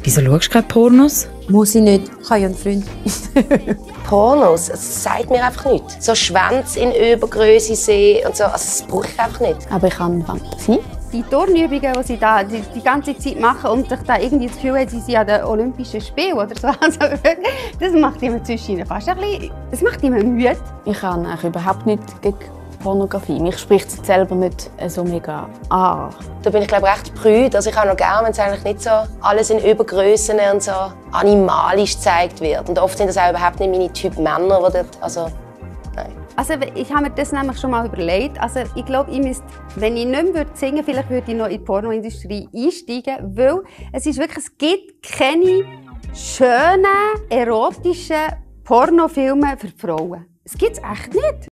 Wieso schaust du gerade Pornos? Muss ich nicht. Ich habe ja einen Freund. Pornos, das sagt mir einfach nichts. So Schwänze in Übergröße sehen und so, das brauche ich einfach nicht. Aber ich habe eine Fantasie. Die Turnübungen, die sie da die ganze Zeit machen und sich da irgendwie das Gefühl haben, sie sind an den Olympischen Spielen oder so. Also, das macht immer zwischen fast ein bisschen, das macht immer müde. Ich kann eigentlich überhaupt nicht gegen Pornografie. Mich spricht es selber nicht so mega an. Da bin ich glaube recht prüde. Also ich habe noch gerne, wenn es eigentlich nicht so alles in Übergrössen und so animalisch gezeigt wird. Und oft sind das auch überhaupt nicht meine Typ Männer, die dort, also nein. Also ich habe mir das nämlich schon mal überlegt. Also ich glaube, wenn ich nicht mehr singen würde, vielleicht würde ich noch in die Pornoindustrie einsteigen, weil es gibt keine schönen, erotischen Pornofilme für Frauen. Es gibt es echt nicht.